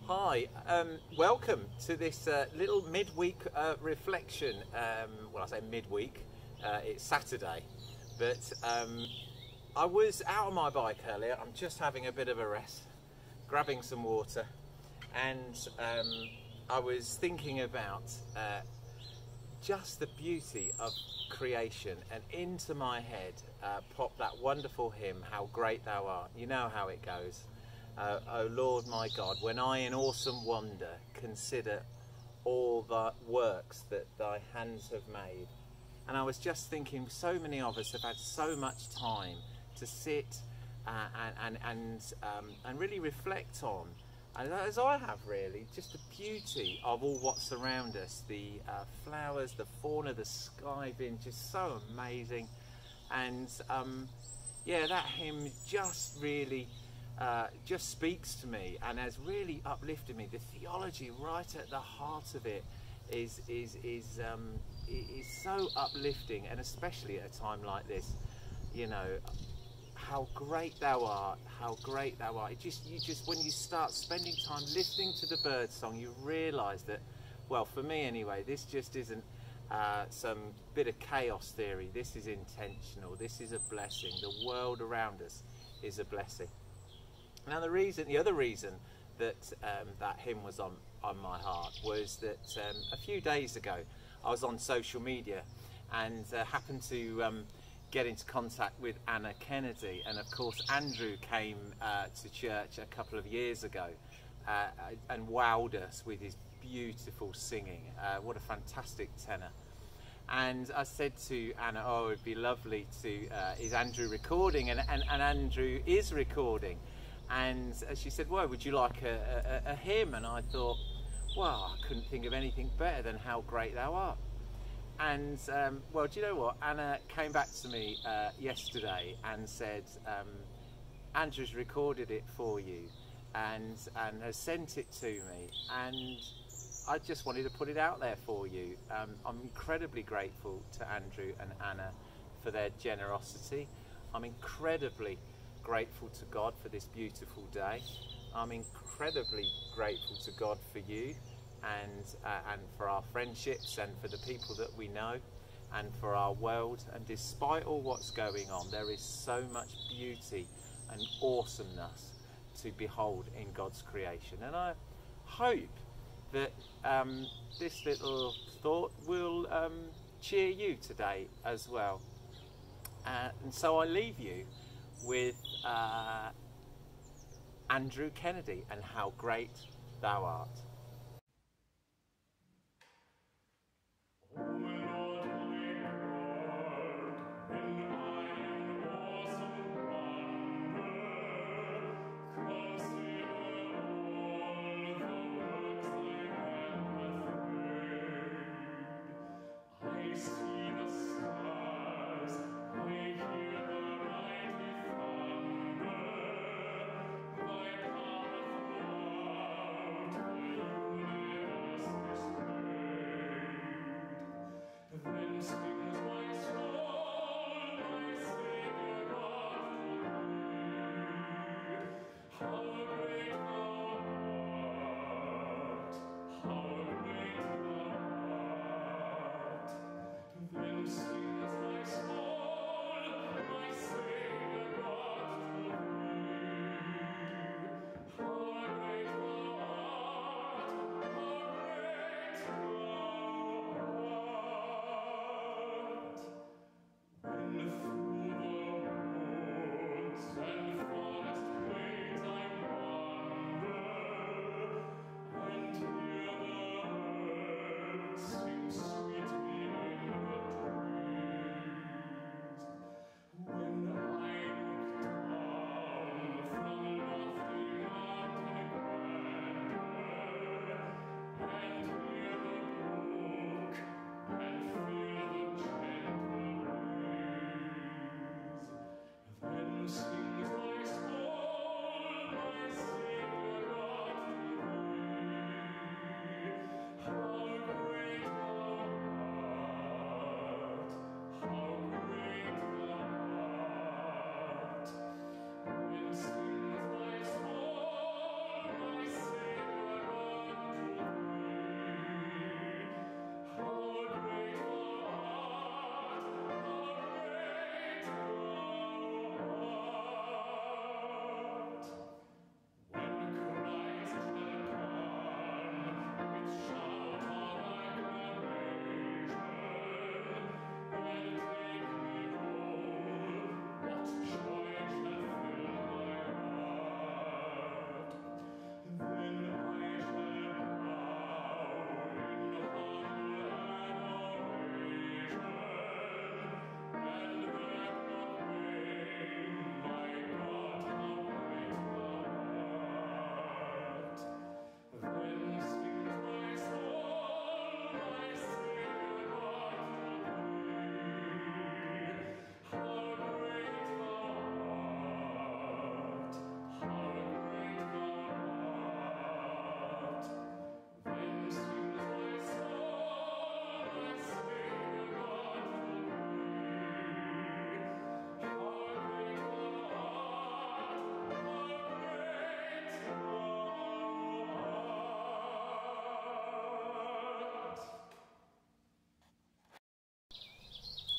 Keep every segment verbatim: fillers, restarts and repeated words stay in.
Hi, um, welcome to this uh, little midweek uh, reflection. Um, well, I say midweek, uh, it's Saturday, but um, I was out on my bike earlier. I'm just having a bit of a rest, grabbing some water, and um, I was thinking about uh, just the beauty of creation, and into my head uh, popped that wonderful hymn, How Great Thou Art. You know how it goes. Uh, oh Lord my God, when I in awesome wonder consider all the works that thy hands have made. And I was just thinking, so many of us have had so much time to sit uh, and, and, and, um, and really reflect on, and as I have really, just the beauty of all what's around us, the uh, flowers, the fauna, the sky being just so amazing. And um, yeah, that hymn just really Uh, just speaks to me and has really uplifted me. The theology right at the heart of it is is is um, is so uplifting, and especially at a time like this, you know, how great thou art, how great thou art. It just you just when you start spending time listening to the bird song, you realise that, well, for me anyway, this just isn't uh, some bit of chaos theory. This is intentional. This is a blessing. The world around us is a blessing. Now, the reason, the other reason that um, that hymn was on, on my heart was that um, a few days ago I was on social media and uh, happened to um, get into contact with Anna Kennedy, and of course Andrew came uh, to church a couple of years ago uh, and wowed us with his beautiful singing. Uh, what a fantastic tenor. And I said to Anna, oh, it'd be lovely to, uh, is Andrew recording? And, and, and Andrew is recording. And she said, well, would you like a, a, a hymn? And I thought, well, I couldn't think of anything better than How Great Thou Art. And, um, well, do you know what? Anna came back to me uh, yesterday and said, um, Andrew's recorded it for you and, and has sent it to me. And I just wanted to put it out there for you. Um, I'm incredibly grateful to Andrew and Anna for their generosity. I'm incredibly grateful to God for this beautiful day. I'm incredibly grateful to God for you and uh, and for our friendships and for the people that we know and for our world. And despite all what's going on, there is so much beauty and awesomeness to behold in God's creation. And I hope that um, this little thought will um, cheer you today as well. Uh, and so I leave you with uh, Andrew Kennedy and How Great Thou Art.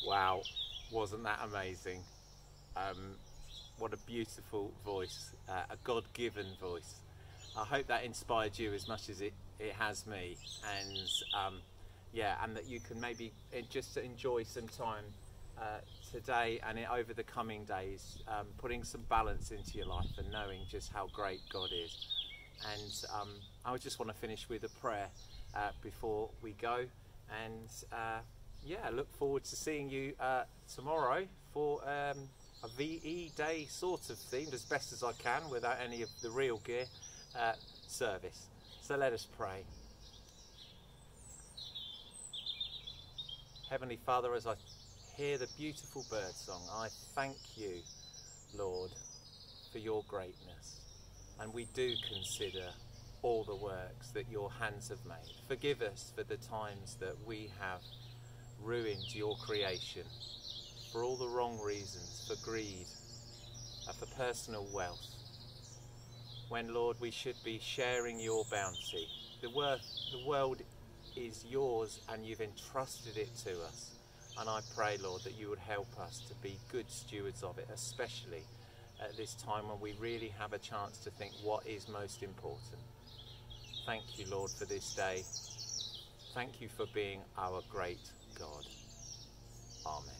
Wow, wasn't that amazing? Um, what a beautiful voice, uh, a God-given voice. I hope that inspired you as much as it, it has me, and um, yeah, and that you can maybe just enjoy some time uh, today and over the coming days, um, putting some balance into your life and knowing just how great God is. And um, I would just want to finish with a prayer uh, before we go, and uh, yeah, look forward to seeing you uh, tomorrow for um, a V E Day sort of themed, as best as I can without any of the real gear, uh, service. So let us pray. Heavenly Father, as I hear the beautiful bird song, I thank you, Lord, for your greatness. And we do consider all the works that your hands have made. Forgive us for the times that we have ruined your creation for all the wrong reasons, for greed, uh, for personal wealth, when, Lord, we should be sharing your bounty. The, worth, the world is yours and you've entrusted it to us. And I pray, Lord, that you would help us to be good stewards of it, especially at this time when we really have a chance to think what is most important. Thank you, Lord, for this day. Thank you for being our great God. Amen.